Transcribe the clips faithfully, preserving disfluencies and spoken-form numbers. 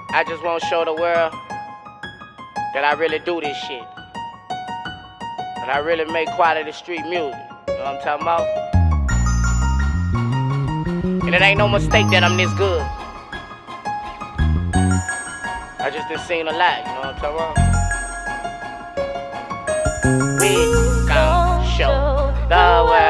I just want to show the world that I really do this shit. And I really make quality street music. You know what I'm talking about? And it ain't no mistake that I'm this good. I just done seen a lot, you know what I'm talking about? We gon' show the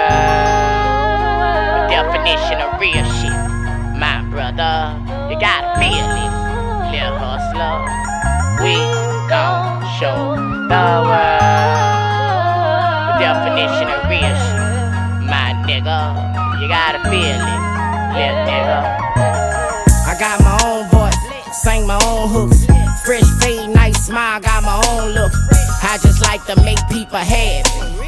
world the definition of real shit. My brother, you gotta feel this, little hustler. We gon' show the world the definition of real shit. My nigga, you gotta feel it, little nigga. I got my own voice, sing my own hooks. Fresh fade, nice smile, got my own look. I just like to make people happy.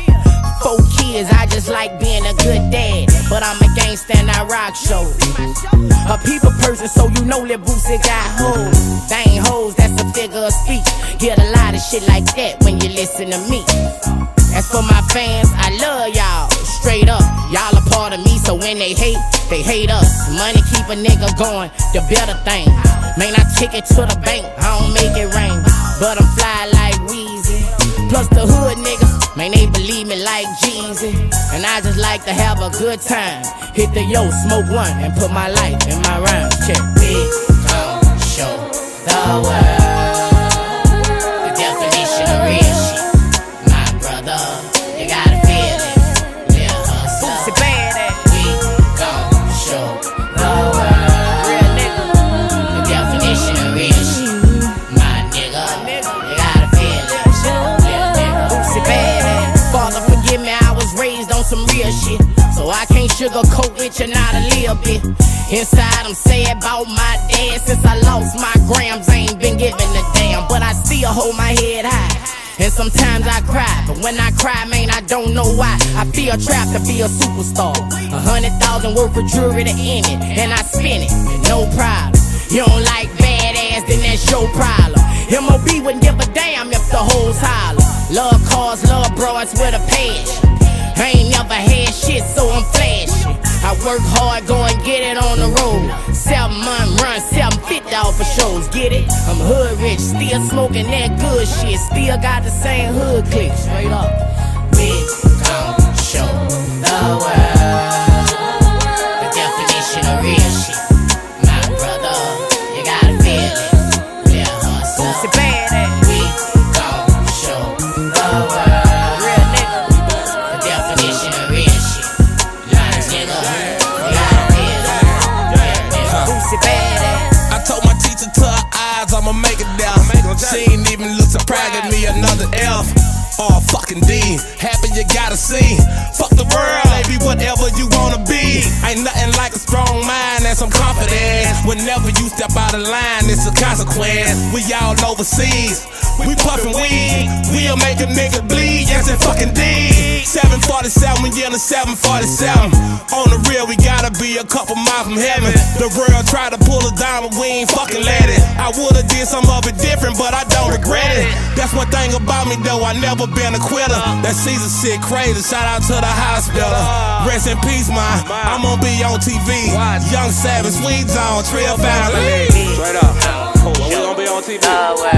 Four kids, I just like being a good dad. But I'm a gangsta and I rock shows. A people person, so you know that Boosie got hoes. They ain't hoes, that's a figure of speech. Get a lot of shit like that when you listen to me. As for my fans, I love y'all, straight up. Y'all a part of me, so when they hate, they hate us. Money keep a nigga going, the better thing. Man, I take it to the bank, I don't make it rain. But I'm fly like Weezy. Plus the hood niggas, man, they believe me like Jeezy. And I just like to have a good time. Hit the yo, smoke one, and put my life in my rhymes. Check. We gon' show the world the definition of real shit. My brother, you gotta feel it, little hustler. Boosie badass. We gon' show the world real nigga the definition of real shit. My nigga, you gotta feel it, little nigga. Boosie badass. Father, forgive me, I was raised on some real shit, so I can't sugarcoat with you not a little bit. Inside I'm sad about my dad. Since I lost my grams, I ain't been giving a damn. But I still hold my head high, and sometimes I cry. But when I cry, man, I don't know why. I feel trapped to be a superstar. A hundred thousand worth of jewelry to end it, and I spin it, no problem. You don't like badass, then that's your problem. M O B wouldn't give a damn if the hoes holler. Love cars, love broads with a passion. I ain't never had shit, so I'm flashy. I work hard, go and get it on the road. Seven month run, seven fifty off for shows, get it? I'm hood rich, still smoking that good shit. Still got the same hood click, straight up. We gon' show the world the definition of real shit. My brother, you gotta feel it, little hustler. Boosie badass. We gon' show the world real nigga the definition of real shit. My nigga, you gotta feel it, little nigga. Boosie badass. I told my teacher to her eyes, I'ma make it there. She ain't even look surprised at me, another F. All fucking D, happy you gotta see. Fuck the world, baby, whatever you wanna be. Ain't nothing like a strong mind and some confidence. Whenever you step out of line, it's a consequence. We all overseas, we puffin' weed. We'll make a nigga bleed, yes it fucking did. seven forty-seven, we yellin' seven forty-seven. On the real, we gotta be a couple miles from heaven. The world tried to pull us down, but we ain't fucking let it. I would've did some of it different, but I don't regret it. That's one thing about me though, I never been a quitter. That Caesar shit crazy, shout out to the hospital. Rest in peace, man, I'm gonna be on T V. Young Savage, Sweet Zone, Trill Family. Straight up, we gonna be on T V.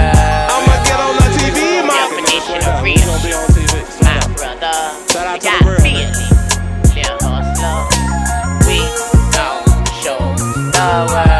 I'ma get on the T V, man. Definition of real We gonna be on T V. my brother, Shout out you to the gotta world. feel it, little hustler. We gon' show the world